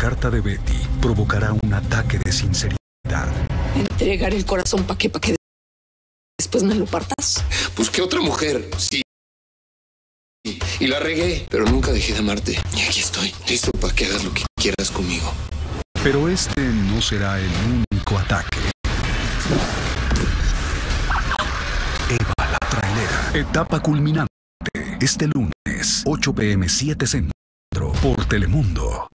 carta de Betty provocará un ataque de sinceridad. Entregar el corazón pa' que después me lo partas. Busqué otra mujer, sí. Y la regué, pero nunca dejé de amarte. Y aquí estoy, listo para que hagas lo que quieras conmigo. Pero este no será el único ataque. Eva la trailera. Etapa culminante. Este lunes, 8 p.m. 7 Centro, por Telemundo.